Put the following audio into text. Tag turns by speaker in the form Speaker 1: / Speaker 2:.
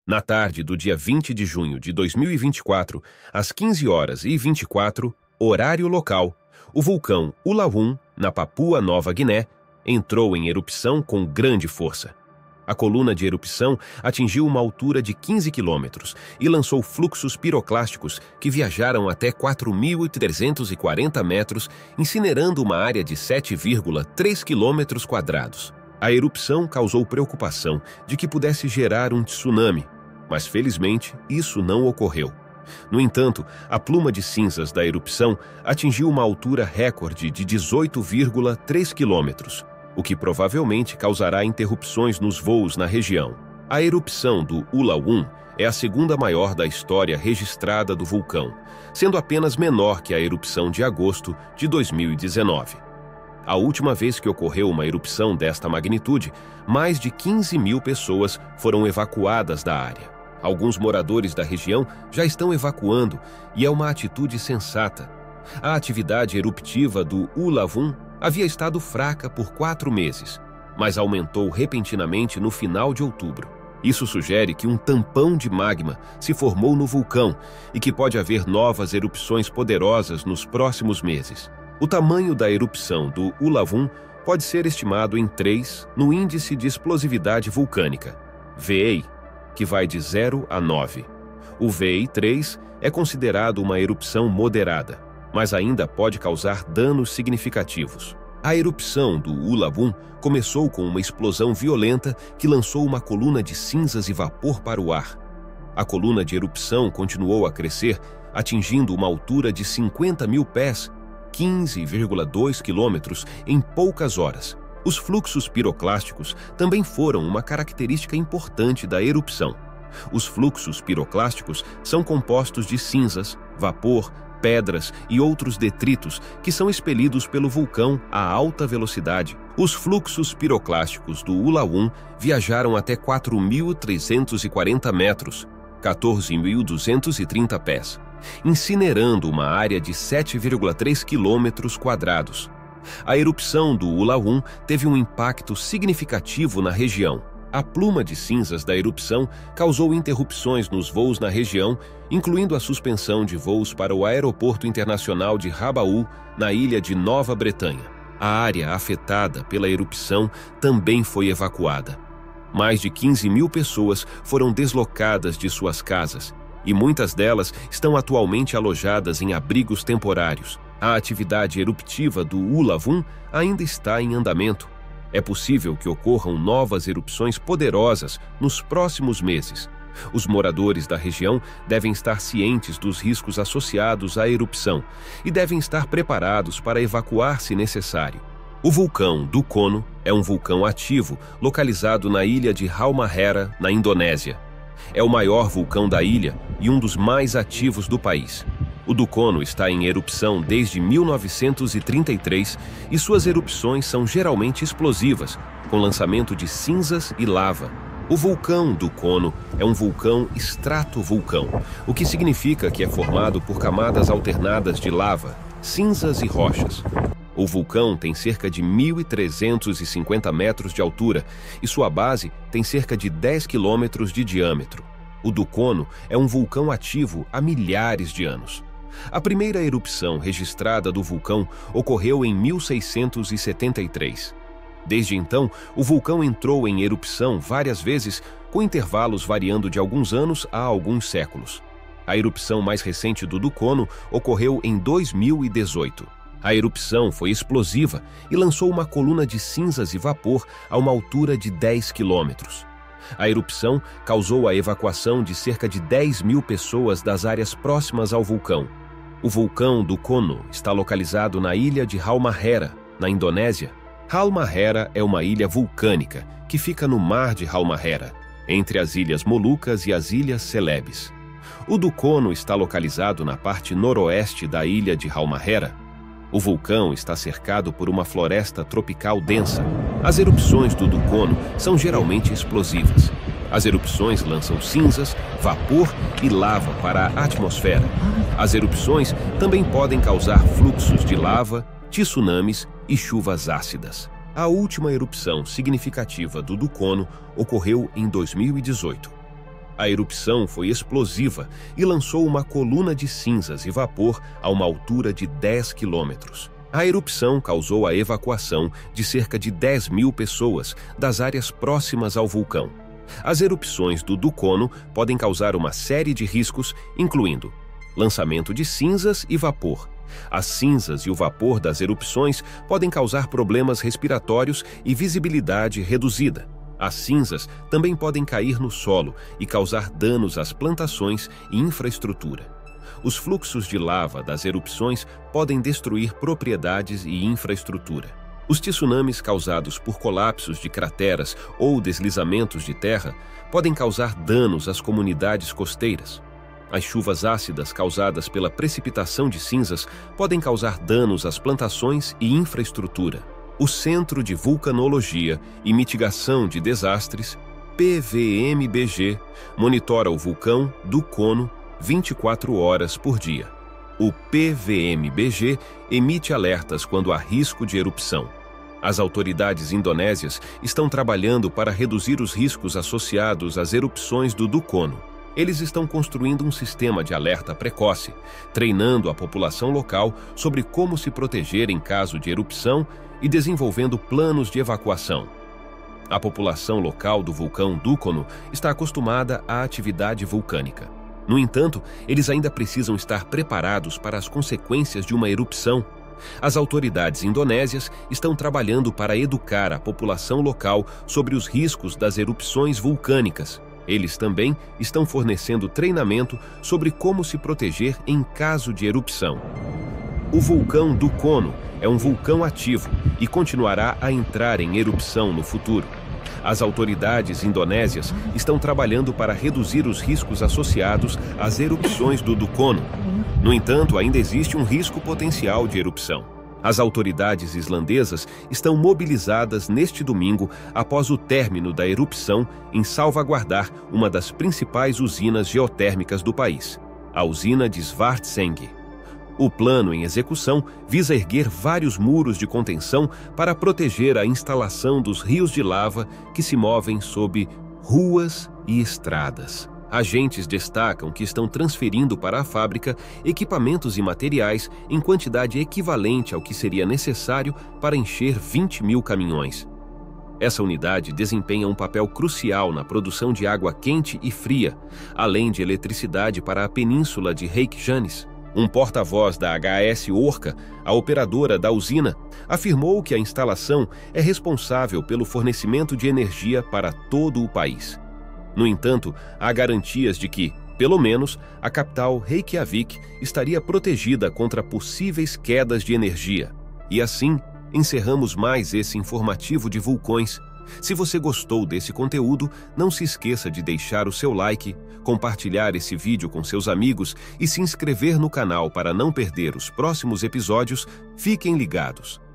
Speaker 1: Na tarde do dia 20 de junho de 2024, às 15h24, horário local, o vulcão Ula-1, na Papua Nova Guiné, entrou em erupção com grande força. A coluna de erupção atingiu uma altura de 15 quilômetros e lançou fluxos piroclásticos que viajaram até 4.340 metros, incinerando uma área de 7,3 quilômetros quadrados. A erupção causou preocupação de que pudesse gerar um tsunami, mas felizmente isso não ocorreu. No entanto, a pluma de cinzas da erupção atingiu uma altura recorde de 18,3 quilômetros, o que provavelmente causará interrupções nos voos na região. A erupção do Ula-1 é a segunda maior da história registrada do vulcão, sendo apenas menor que a erupção de agosto de 2019. A última vez que ocorreu uma erupção desta magnitude, mais de 15 mil pessoas foram evacuadas da área. Alguns moradores da região já estão evacuando e é uma atitude sensata. A atividade eruptiva do Ula-1 havia estado fraca por 4 meses, mas aumentou repentinamente no final de outubro. Isso sugere que um tampão de magma se formou no vulcão e que pode haver novas erupções poderosas nos próximos meses. O tamanho da erupção do Ula-1 pode ser estimado em 3 no Índice de Explosividade Vulcânica, VEI, que vai de 0 a 9. O VEI 3 é considerado uma erupção moderada, mas ainda pode causar danos significativos. A erupção do Ula-1 começou com uma explosão violenta que lançou uma coluna de cinzas e vapor para o ar. A coluna de erupção continuou a crescer, atingindo uma altura de 50 mil pés, 15,2 quilômetros, em poucas horas. Os fluxos piroclásticos também foram uma característica importante da erupção. Os fluxos piroclásticos são compostos de cinzas, vapor, pedras e outros detritos que são expelidos pelo vulcão a alta velocidade. Os fluxos piroclásticos do Ula-1 viajaram até 4.340 metros, 14.230 pés, incinerando uma área de 7,3 quilômetros quadrados. A erupção do Ula-1 teve um impacto significativo na região. A pluma de cinzas da erupção causou interrupções nos voos na região, incluindo a suspensão de voos para o Aeroporto Internacional de Rabaul, na ilha de Nova Bretanha. A área afetada pela erupção também foi evacuada. Mais de 15 mil pessoas foram deslocadas de suas casas, e muitas delas estão atualmente alojadas em abrigos temporários. A atividade eruptiva do Ula-1 ainda está em andamento. É possível que ocorram novas erupções poderosas nos próximos meses. Os moradores da região devem estar cientes dos riscos associados à erupção e devem estar preparados para evacuar se necessário. O vulcão Dukono é um vulcão ativo localizado na ilha de Halmahera, na Indonésia. É o maior vulcão da ilha e um dos mais ativos do país. O Dukono está em erupção desde 1933 e suas erupções são geralmente explosivas, com lançamento de cinzas e lava. O vulcão Dukono é um vulcão estratovulcão, o que significa que é formado por camadas alternadas de lava, cinzas e rochas. O vulcão tem cerca de 1.350 metros de altura e sua base tem cerca de 10 quilômetros de diâmetro. O Dukono é um vulcão ativo há milhares de anos. A primeira erupção registrada do vulcão ocorreu em 1673. Desde então, o vulcão entrou em erupção várias vezes, com intervalos variando de alguns anos a alguns séculos. A erupção mais recente do Dukono ocorreu em 2018. A erupção foi explosiva e lançou uma coluna de cinzas e vapor a uma altura de 10 quilômetros. A erupção causou a evacuação de cerca de 10 mil pessoas das áreas próximas ao vulcão. O vulcão Dukono está localizado na ilha de Halmahera, na Indonésia. Halmahera é uma ilha vulcânica que fica no mar de Halmahera, entre as Ilhas Molucas e as Ilhas Celebes. O Dukono está localizado na parte noroeste da ilha de Halmahera. O vulcão está cercado por uma floresta tropical densa. As erupções do Dukono são geralmente explosivas. As erupções lançam cinzas, vapor e lava para a atmosfera. As erupções também podem causar fluxos de lava, tsunamis e chuvas ácidas. A última erupção significativa do Dukono ocorreu em 2018. A erupção foi explosiva e lançou uma coluna de cinzas e vapor a uma altura de 10 quilômetros. A erupção causou a evacuação de cerca de 10.000 pessoas das áreas próximas ao vulcão. As erupções do Dukono podem causar uma série de riscos, incluindo lançamento de cinzas e vapor. As cinzas e o vapor das erupções podem causar problemas respiratórios e visibilidade reduzida. As cinzas também podem cair no solo e causar danos às plantações e infraestrutura. Os fluxos de lava das erupções podem destruir propriedades e infraestrutura. Os tsunamis causados por colapsos de crateras ou deslizamentos de terra podem causar danos às comunidades costeiras. As chuvas ácidas causadas pela precipitação de cinzas podem causar danos às plantações e infraestrutura. O Centro de Vulcanologia e Mitigação de Desastres, PVMBG, monitora o vulcão Dukono 24 horas por dia. O PVMBG emite alertas quando há risco de erupção. As autoridades indonésias estão trabalhando para reduzir os riscos associados às erupções do Dukono. Eles estão construindo um sistema de alerta precoce, treinando a população local sobre como se proteger em caso de erupção e desenvolvendo planos de evacuação. A população local do vulcão Dukono está acostumada à atividade vulcânica. No entanto, eles ainda precisam estar preparados para as consequências de uma erupção. As autoridades indonésias estão trabalhando para educar a população local sobre os riscos das erupções vulcânicas. Eles também estão fornecendo treinamento sobre como se proteger em caso de erupção. O vulcão Dukono é um vulcão ativo e continuará a entrar em erupção no futuro. As autoridades indonésias estão trabalhando para reduzir os riscos associados às erupções do Dukono. No entanto, ainda existe um risco potencial de erupção. As autoridades islandesas estão mobilizadas neste domingo após o término da erupção em salvaguardar uma das principais usinas geotérmicas do país, a usina de Svartsengi. O plano em execução visa erguer vários muros de contenção para proteger a instalação dos rios de lava que se movem sob ruas e estradas. Agentes destacam que estão transferindo para a fábrica equipamentos e materiais em quantidade equivalente ao que seria necessário para encher 20.000 caminhões. Essa unidade desempenha um papel crucial na produção de água quente e fria, além de eletricidade para a península de Reykjanes. Um porta-voz da HS Orca, a operadora da usina, afirmou que a instalação é responsável pelo fornecimento de energia para todo o país. No entanto, há garantias de que, pelo menos, a capital Reykjavik estaria protegida contra possíveis quedas de energia. E assim, encerramos mais esse informativo de vulcões. Se você gostou desse conteúdo, não se esqueça de deixar o seu like, compartilhar esse vídeo com seus amigos e se inscrever no canal para não perder os próximos episódios. Fiquem ligados!